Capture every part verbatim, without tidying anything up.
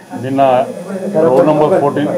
నిన్న road number fourteen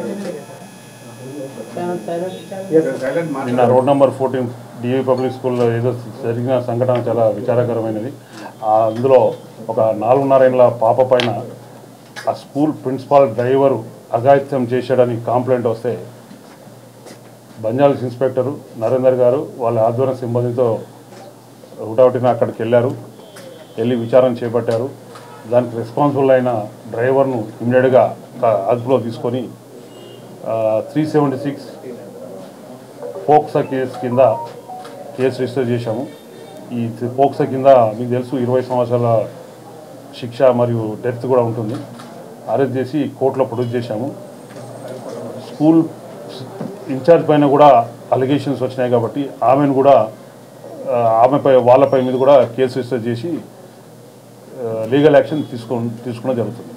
నిన్న road number fourteen DAV public స్కూల్లో ఏదో జరిగిన సంఘటన చాలా విచారకరమైనది. అందులో ఒక నాలుగున్నర ఏళ్ళ పాప పైన ఆ స్కూల్ ప్రిన్సిపాల్ డ్రైవరు అఘాయిత్యం చేశాడని కంప్లైంట్ వస్తే బంజారా ఇన్స్పెక్టరు నరేందర్ గారు వాళ్ళ ఆధ్వర్య సిబ్బందితో హుటాహుటిన అక్కడికి వెళ్ళారు. వెళ్ళి విచారణ చేపట్టారు. దానికి రెస్పాన్సిబుల్ అయిన డ్రైవర్ను ఇమ్మీడియట్గా అదుపులో తీసుకొని three seventy six POCSO case కింద కేసు రిజిస్టర్ చేశాము. ఈ పోక్సా కింద మీకు తెలుసు ఇరవై సంవత్సరాల శిక్ష మరియు డెత్ కూడా ఉంటుంది. అరెస్ట్ చేసి కోర్టులో ప్రొడ్యూస్ చేశాము. స్కూల్ ఇన్ఛార్జ్ పైన కూడా అలిగేషన్స్ వచ్చినాయి కాబట్టి ఆమెను కూడా ఆమెపై వాళ్ళపై మీద కూడా కేసు రిజిస్టర్ చేసి లీగల్ యాక్షన్ తీసుకో తీసుకోవడం జరుగుతుంది.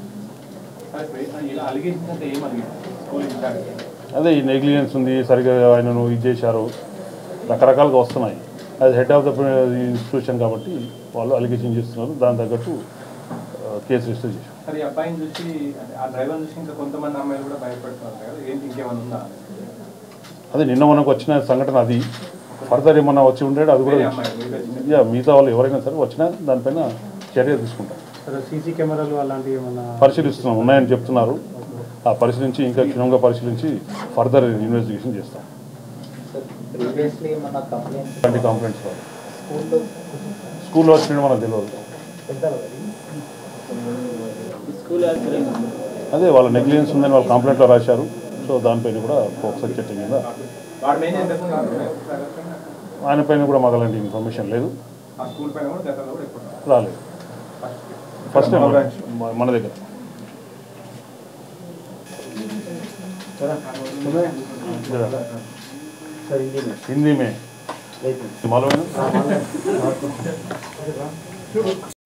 అదే ఈ నెగ్లిజెన్స్ ఉంది, సరిగ్గా ఆయనను ఇది చేశారు, రకరకాలుగా వస్తున్నాయి. అది హెడ్ ఆఫ్ ద ఇన్స్టిట్యూషన్ కాబట్టి వాళ్ళు అలిగేషన్ చేస్తున్నారు. దాని తగ్గట్టు కేసు రిజిస్టర్ చేశారు. అదే నిన్న మనకు వచ్చిన సంఘటన అది. ఫర్దర్ ఏమన్నా వచ్చి ఉండేది అది కూడా యా మిగతా వాళ్ళు ఎవరైనా సరే వచ్చినా దానిపైన చర్య తీసుకుంటాం. సీసీ కెమెరాలు అలాంటివి ఏమన్నా పరిశీలిస్తున్నాం, ఉన్నాయని చెప్తున్నారు. ఆ పరిశీలించి ఇంకా క్షుణ్ణంగా పరిశీలించి ఫర్దర్ ఇన్వెస్టిగేషన్ చేస్తాం. అలాంటి కంప్లైంట్స్ స్కూల్లో వచ్చినట్టు మనకు తెలియదు. అదే వాళ్ళ నెగ్లిజెన్స్ ఉందని వాళ్ళు కంప్లైంట్లో రాశారు. సో దానిపైన కూడా పోక్సో చట్టం కింద ఆయన పైన కూడా మాకు అలాంటి ఇన్ఫర్మేషన్ లేదు, రాలేదు. ఫస్ట్ టైం మన దగ్గర हिंदी में मालूम है।